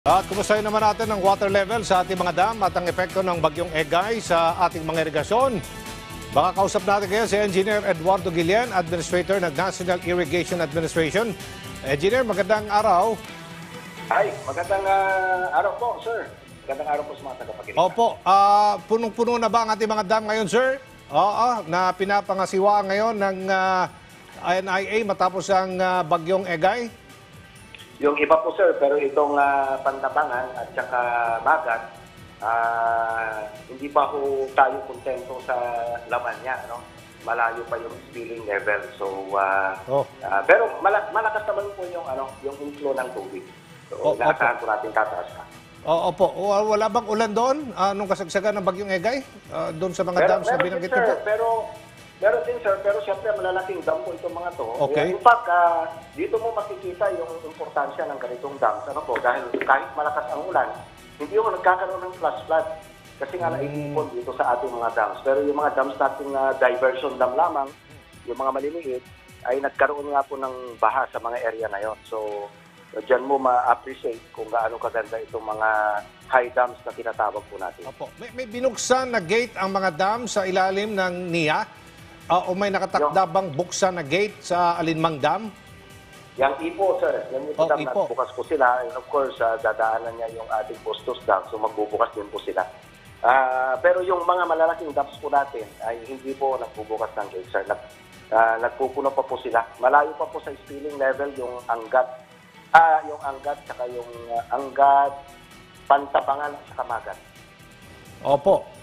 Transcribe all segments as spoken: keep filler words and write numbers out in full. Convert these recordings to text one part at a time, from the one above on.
At kumustahin naman natin ang water level sa ating mga dam at ang epekto ng bagyong Egay sa ating mga irigasyon. Baka kausap natin ngayon si Engineer Eduardo Guillen, Administrator ng National Irrigation Administration. Engineer, magandang araw. Ay, magandang uh, araw po, sir. Magandang araw po sa mga tagapakinig. Opo, uh, punong-puno na ba ang ating mga dam ngayon, sir? Oo, na pinapangasiwa ngayon ng uh, N I A matapos ang uh, bagyong Egay? Yung iba po, sir, pero itong uh, Pantabangan at saka Magat, uh, hindi pa ho tayo kontento sa laman niya, no? Malayo pa yung spilling level. So, uh, oh. uh, pero mala malakas naman po yung, ano, yung inflow ng tubig. So, oh, naasahan po natin tataas ka. Oo, opo. Wala bang ulan doon? Uh, nung kasagsagan ng bagyong Egay? Uh, doon sa mga pero, dams na binanggit ko po? Pero, Meron din, sir, pero siyempre malalaking dam po itong mga to. Okay. In fact, uh, dito mo makikita yung importansya ng ganitong dams. Ano po, dahil kahit malakas ang ulan, hindi yung nagkakaroon ng flash flood. Kasi nga mm. naipipon dito sa ating mga dams. Pero yung mga dams nating uh, diversion dam lamang, yung mga maliliit, ay nagkaroon nga po ng baha sa mga area na yon. So, dyan mo ma-appreciate kung gaano kaganda itong mga high dams na tinatawag po natin. Opo. May, may binuksan na gate ang mga dam sa ilalim ng N I A? Uh, o may nakatakda bang buksan na gate sa alinmang dam? Yang Ipo, sir. Yang Ipo oh, dam, Ipo. bukas po sila. And of course, uh, dadaanan niya yung ating Postos Dam. So magbubukas din po sila. Uh, pero yung mga malalaking dams po natin ay hindi po nagbubukas ng gate, sir. Nag, uh, nagpupuno pa po sila. Malayo pa po sa spilling level yung Angat. Ah, yung Angat, saka yung uh, Angat, Pantabangan, saka Magat. Opo.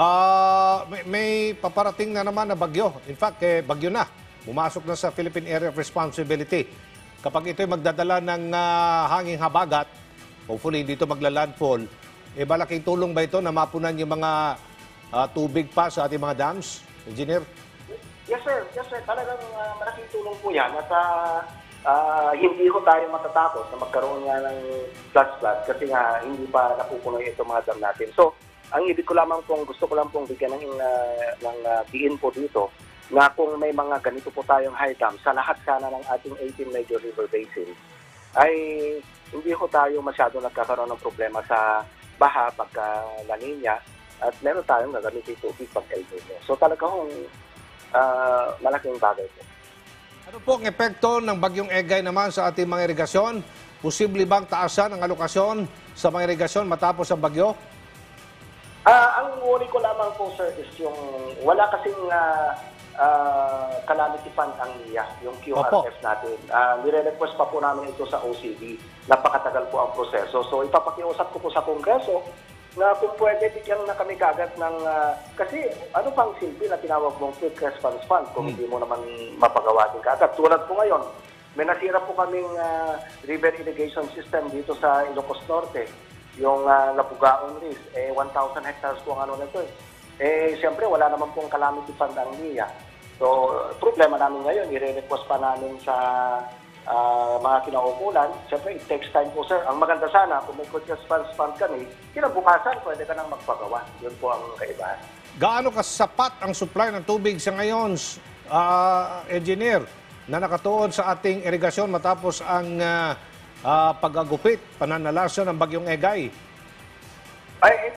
Uh, may, may paparating na naman na bagyo. In fact, eh, bagyo na. Bumasok na sa Philippine Area of Responsibility. Kapag ito'y magdadala ng uh, hanging habagat, hopefully hindi ito magla-landfall, eh malaking tulong ba ito na mapunan yung mga uh, tubig pa sa ating mga dams? Engineer? Yes, sir. Yes, sir. Talagang uh, malaking tulong po yan. At uh, uh, hindi ko tayo matatakot na magkaroon nga ng flash flood kasi nga hindi pa napupuno itong mga dam natin. So, ang ibig ko lamang pong, gusto ko lang pong bigyan ng, uh, ng uh, diin po dito na kung may mga ganito po tayong high dam sa lahat sana ng ating eighteen major river basins, ay hindi ko tayo masyado nagkakaroon ng problema sa baha pagka La Nina at meron tayong gagamitin tubig pag El Niño. So talagang uh, malaking bagay po. Ano po ang epekto ng bagyong Egay naman sa ating mga irigasyon? Posible bang taasan ang alokasyon sa mga irigasyon matapos ang bagyo? Uh, ang worry ko lamang po, sir, is yung wala kasing uh, uh, calamity fund ang N I A, yung Q R F Opo. natin. Uh, nire-request pa po namin ito sa O C D. Napakatagal po ang proseso. So ipapakiusap ko po sa Kongreso na kung pwede bigyan na kami kagad ng... Uh, kasi ano pang silbi na tinawag mong quick response fund kung hmm. hindi mo naman mapagawa din kagad. Tulad po ngayon, may nasira po kaming uh, river irrigation system dito sa Ilocos Norte. Yung uh, Lapugaon Riz, eh, one thousand hectares po ang ano nito eh. Eh, siyempre, wala naman pong calamity fund ang N I A. So, problema namin ngayon, i-request pa namin sa uh, mga kinaukulan. Siyempre, it takes time po, sir. Ang maganda sana, kung may quick response fund kami, kinabukasan, pwede ka nang magpagawa. Yun po ang kaibahan. Gaano kasapat ang supply ng tubig sa ngayon, uh, engineer, na nakatuon sa ating irigasyon matapos ang... Uh, Uh, pag-agupit, pananalasan ng bagyong Egay? Ay,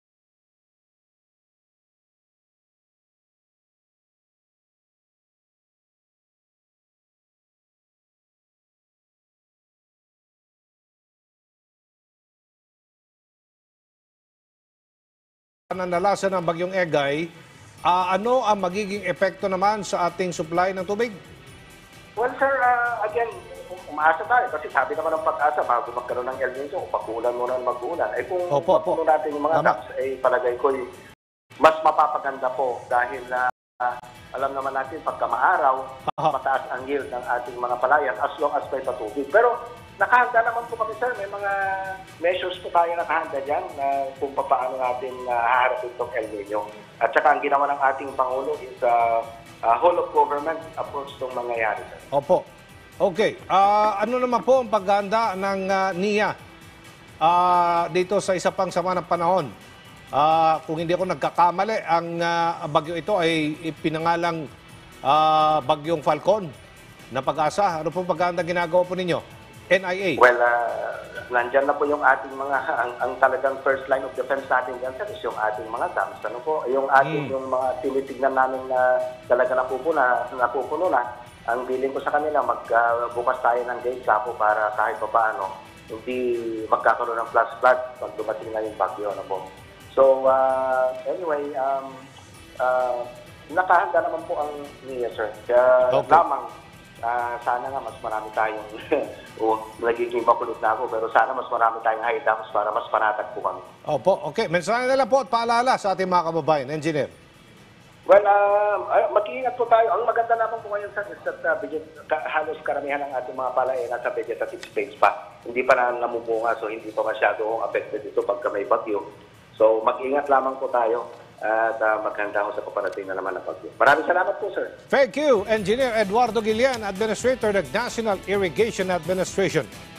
pananalasan ng bagyong Egay, uh, ano ang magiging epekto naman sa ating supply ng tubig? Well, sir, uh, again, umaasa tayo kasi sabi naman ng Pag-asa bago magkaroon ng El Niño o pag-ulan muna mag-ulan. Ay kung opo, opo. natin yung mga dams, ay palagay ko mas mapapaganda po dahil na uh, alam naman natin pagka maaraw, Aha. mataas ang yield ng ating mga palayan as long as may patubig. Pero nakahanda naman po kami, sir. May mga measures po tayo nakahanda dyan na kung paano natin uh, haharapin itong El Niño. At saka ang ginawa ng ating Pangulo is uh, uh, whole of government approach itong mangyayari, sir. Opo. Okay. Uh, ano naman po ang paghahanda ng uh, N I A uh, dito sa isa pang sama ng panahon? Uh, kung hindi ako nagkakamali, ang uh, bagyo ito ay pinangalang uh, Bagyong Falcon na Pag-asa. Ano po paghahanda ginagawa po ninyo? N I A? Well, uh, nandyan na po yung ating mga, ang, ang talagang first line of defense natin dyan, sir, is yung ating mga dams. Ano po, yung ating, Mm. yung mga tinitignan namin na talaga napupuno na, napupuno na, ang billing ko sa kanila, magbukas tayo ng gate po para kahit pa paano, hindi magkakaroon ng flash flood pag dumating na yung bagyo. Ano po. So, uh, anyway, um, uh, nakahanda naman po ang N I A, sir. Kaya Okay. lamang, uh, sana nga mas marami tayong, o nagiging makulit na ako, pero sana mas marami tayong high dams para mas panatag po kami. Opo, okay. Mensahe na lang po at paalala sa ating mga kababayan. Engineer. Well, um, uh, mag-iingat po tayo. Ang maganda naman po ngayon, sir, is that uh, veget- ka- halos karamihan ng ating mga palayan nasa vegetative stage pa. Hindi pa na namumunga, so hindi pa masyado affected ito pagka may bagyo. So, mag-ingat lamang po tayo at uh, maghanda ko sa paparating na naman na bagyo. Maraming salamat po, sir. Thank you, Engineer Eduardo Gilian, Administrator ng National Irrigation Administration.